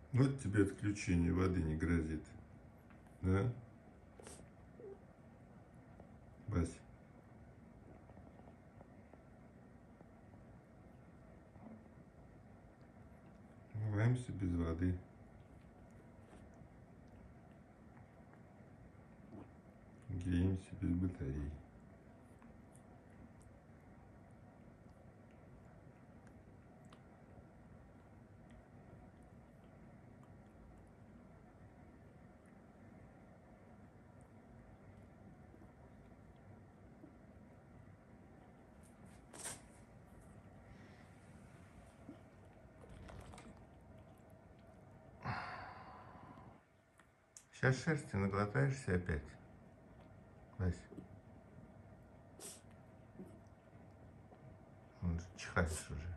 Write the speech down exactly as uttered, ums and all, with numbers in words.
Вот тебе отключение воды не грозит. Да? Вась. Умываемся без воды. Греемся без батареи. Сейчас шерсти наглотаешься опять. Вась. Чихаешь уже.